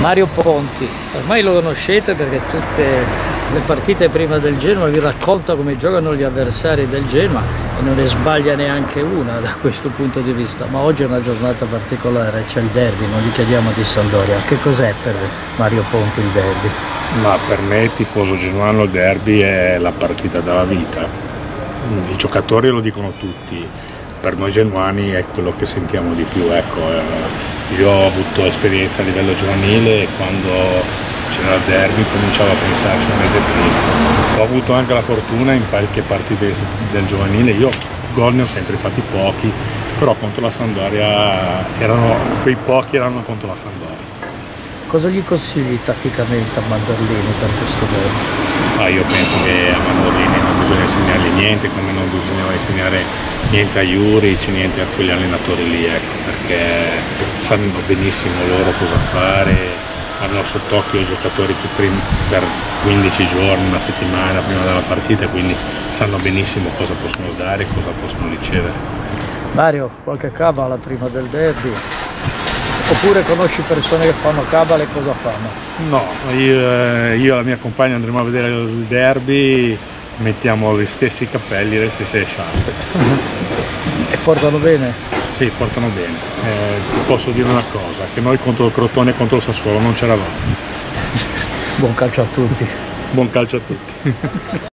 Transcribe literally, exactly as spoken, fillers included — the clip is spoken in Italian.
Mario Ponti, ormai lo conoscete perché tutte le partite prima del Genoa vi racconta come giocano gli avversari del Genoa e non ne sbaglia neanche una da questo punto di vista, ma oggi è una giornata particolare, c'è il derby, non gli chiediamo di Sampdoria. Che cos'è per Mario Ponti il derby? Ma per me, tifoso genuano, il derby è la partita della vita. I giocatori lo dicono tutti, per noi genuani è quello che sentiamo di più. Ecco, io ho avuto esperienza a livello giovanile e quando c'era il derby cominciavo a pensarci un mese prima. Ho avuto anche la fortuna in parecchie partite del giovanile, io gol ne ho sempre fatti pochi, però contro la Sampdoria erano, quei pochi erano contro la Sampdoria. Cosa gli consigli tatticamente a Mandorlini per questo derby? Ah, io penso che a Mandorlini non bisogna insegnargli niente, come non bisognava insegnare niente a Juric, niente a quegli allenatori lì, ecco, perché sanno benissimo loro cosa fare, hanno sott'occhio i giocatori per quindici giorni, una settimana prima della partita, quindi sanno benissimo cosa possono dare e cosa possono ricevere. Mario, qualche cabala prima del derby? Oppure conosci persone che fanno cabala e cosa fanno? No, io, io e la mia compagna andremo a vedere il derby, mettiamo gli stessi cappelli, le stesse sciarpe. E portano bene? Sì, portano bene. Eh, ti posso dire una cosa, che noi contro il Crotone e contro il Sassuolo non c'eravamo. Buon calcio a tutti. Buon calcio a tutti.